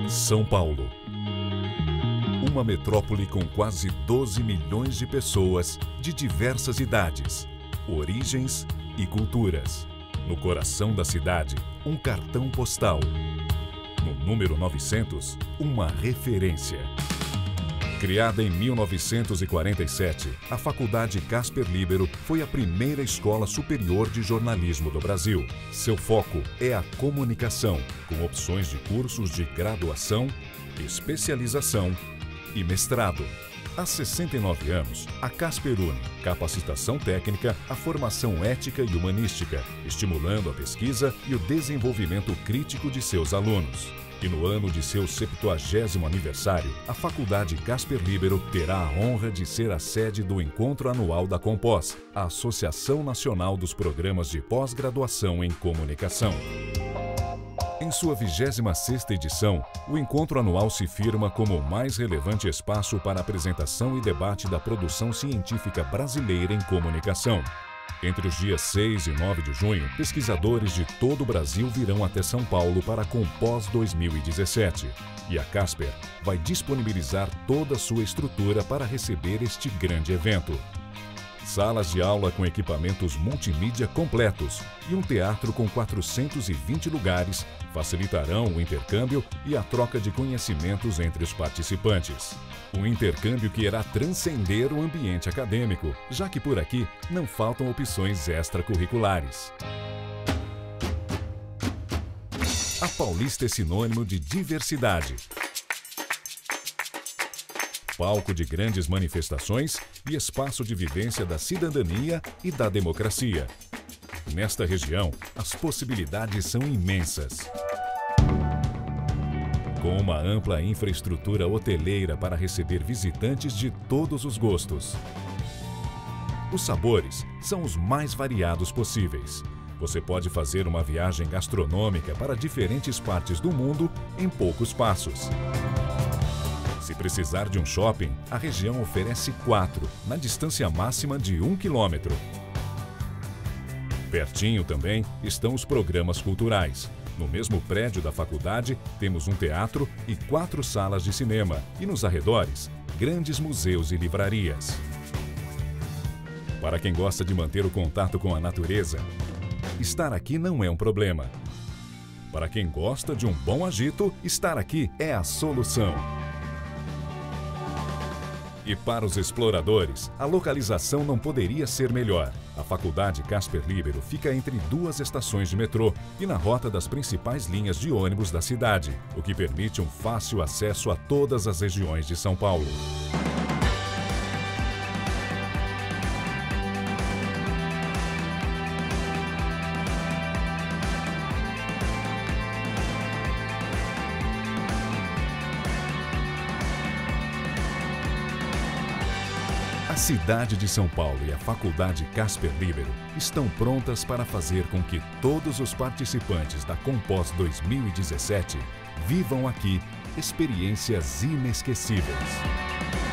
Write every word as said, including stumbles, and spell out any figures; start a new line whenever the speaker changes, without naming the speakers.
São Paulo. Uma metrópole com quase doze milhões de pessoas de diversas idades, origens e culturas. No coração da cidade, um cartão postal. No número novecentos, uma referência. Criada em mil novecentos e quarenta e sete, a Faculdade Casper Libero foi a primeira escola superior de jornalismo do Brasil. Seu foco é a comunicação, com opções de cursos de graduação, especialização e mestrado. Há sessenta e nove anos, a Casper une capacitação técnica à formação ética e humanística, estimulando a pesquisa e o desenvolvimento crítico de seus alunos. E no ano de seu septuagésimo aniversário, a Faculdade Casper Libero terá a honra de ser a sede do encontro anual da Compós, a Associação Nacional dos Programas de Pós-Graduação em Comunicação. Em sua vigésima sexta edição, o encontro anual se firma como o mais relevante espaço para apresentação e debate da produção científica brasileira em comunicação. Entre os dias seis e nove de junho, pesquisadores de todo o Brasil virão até São Paulo para a Compós dois mil e dezessete. E a Casper vai disponibilizar toda a sua estrutura para receber este grande evento. Salas de aula com equipamentos multimídia completos e um teatro com quatrocentos e vinte lugares facilitarão o intercâmbio e a troca de conhecimentos entre os participantes. Um intercâmbio que irá transcender o ambiente acadêmico, já que por aqui não faltam opções extracurriculares. A Paulista é sinônimo de diversidade. Palco de grandes manifestações e espaço de vivência da cidadania e da democracia. Nesta região, as possibilidades são imensas. Com uma ampla infraestrutura hoteleira para receber visitantes de todos os gostos. Os sabores são os mais variados possíveis. Você pode fazer uma viagem gastronômica para diferentes partes do mundo em poucos passos. Se precisar de um shopping, a região oferece quatro, na distância máxima de um quilômetro. Pertinho também estão os programas culturais. No mesmo prédio da faculdade, temos um teatro e quatro salas de cinema. E nos arredores, grandes museus e livrarias. Para quem gosta de manter o contato com a natureza, estar aqui não é um problema. Para quem gosta de um bom agito, estar aqui é a solução. E para os exploradores, a localização não poderia ser melhor. A Faculdade Casper Libero fica entre duas estações de metrô e na rota das principais linhas de ônibus da cidade, o que permite um fácil acesso a todas as regiões de São Paulo. A cidade de São Paulo e a Faculdade Casper Libero estão prontas para fazer com que todos os participantes da Compós dois mil e dezessete vivam aqui experiências inesquecíveis.